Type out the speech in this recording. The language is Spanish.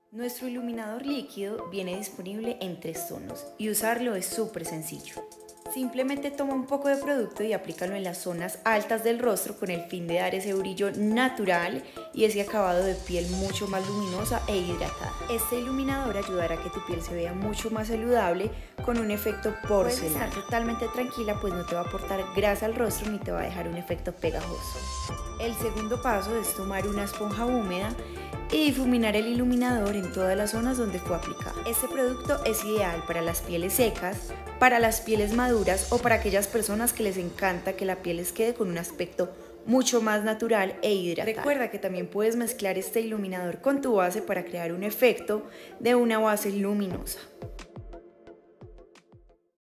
Nuestro iluminador líquido viene disponible en 3 tonos y usarlo es súper sencillo. Simplemente toma un poco de producto y aplícalo en las zonas altas del rostro con el fin de dar ese brillo natural y ese acabado de piel mucho más luminosa e hidratada. Este iluminador ayudará a que tu piel se vea mucho más saludable con un efecto porcelana. Puedes estar totalmente tranquila, pues no te va a aportar grasa al rostro ni te va a dejar un efecto pegajoso. El segundo paso es tomar una esponja húmeda y difuminar el iluminador en todas las zonas donde fue aplicado. Este producto es ideal para las pieles secas, para las pieles maduras o para aquellas personas que les encanta que la piel les quede con un aspecto mucho más natural e hidratado. Recuerda que también puedes mezclar este iluminador con tu base para crear un efecto de una base luminosa.